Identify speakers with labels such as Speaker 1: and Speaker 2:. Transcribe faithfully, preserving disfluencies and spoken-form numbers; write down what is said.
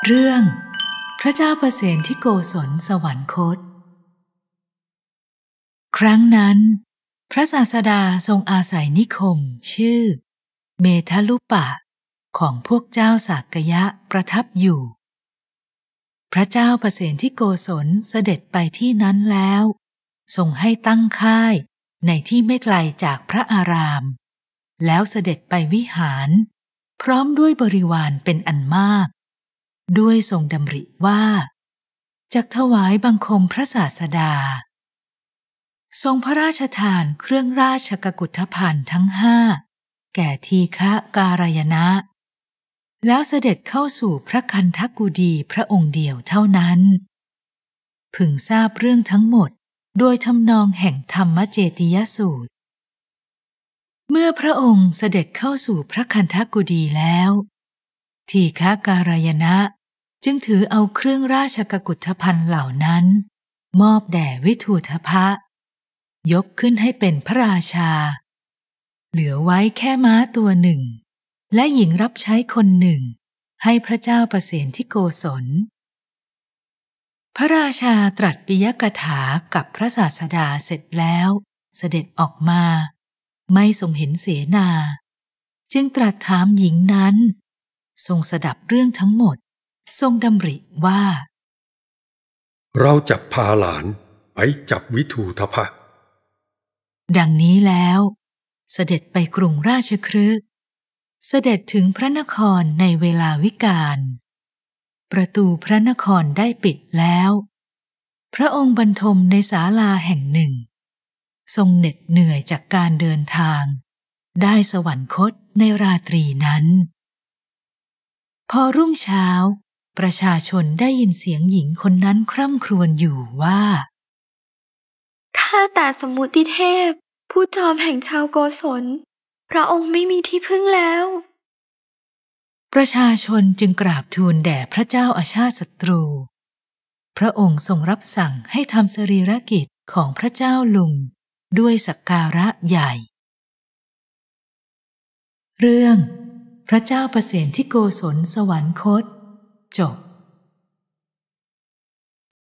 Speaker 1: เรื่องพระเจ้าประเสนที่โกศลสวรรคตครั้งนั้นพระศาสดาทรงอาศัยนิคมชื่อเมทะลุปะของพวกเจ้าสากยะประทับอยู่พระเจ้าประเสนที่โกศลเสด็จไปที่นั้นแล้วทรงให้ตั้งค่ายในที่ไม่ไกลจากพระอารามแล้วเสด็จไปวิหารพร้อมด้วยบริวารเป็นอันมากด้วยทรงดำริว่าจักถวายบังคมพระศาสดาทรงพระราชทานเครื่องราชกกุฏฑภัณฑ์ทั้งห้าแก่ทีฆะการายนะแล้วเสด็จเข้าสู่พระคันธกุฎีพระองค์เดียวเท่านั้นพึงทราบเรื่องทั้งหมดโดยทำนองแห่งธรรมเจติยสูตรเมื่อพระองค์เสด็จเข้าสู่พระคันธกุฎีแล้วทีฆะการายนะจึงถือเอาเครื่องราชกกุฏฑภัณฑ์เหล่านั้นมอบแด่วิทูธพะยกขึ้นให้เป็นพระราชาเหลือไว้แค่ม้าตัวหนึ่งและหญิงรับใช้คนหนึ่งให้พระเจ้าประเสนที่โกศลพระราชาตรัสปิยกถากับพระศาสดาเสร็จแล้วเสด็จออกมาไม่ทรงเห็นเสนาจึงตรัสถามหญิงนั้นทรงสดับเรื่องทั้งหมดทรงดำริว่า
Speaker 2: เราจับพาหลานไปจับวิทูธพะ
Speaker 1: ดังนี้แล้วเสด็จไปกรุงราชคฤห์เสด็จถึงพระนครในเวลาวิกาลประตูพระนครได้ปิดแล้วพระองค์บรรทมในศาลาแห่งหนึ่งทรงเหน็ดเหนื่อยจากการเดินทางได้สวรรคตในราตรีนั้นพอรุ่งเช้าประชาชนได้ยินเสียงหญิงคนนั้นคร่ำครวญอยู่ว่า
Speaker 3: ข้าแต่สมมุติเทพผู้จอมแห่งชาวโกศลพระองค์ไม่มีที่พึ่งแล้ว
Speaker 1: ประชาชนจึงกราบทูลแด่พระเจ้าอาชาติศัตรูพระองค์ทรงรับสั่งให้ทำสรีรกิจของพระเจ้าลุงด้วยสักการะใหญ่เรื่องพระเจ้าประเสนที่โกศลสวรรคตจบ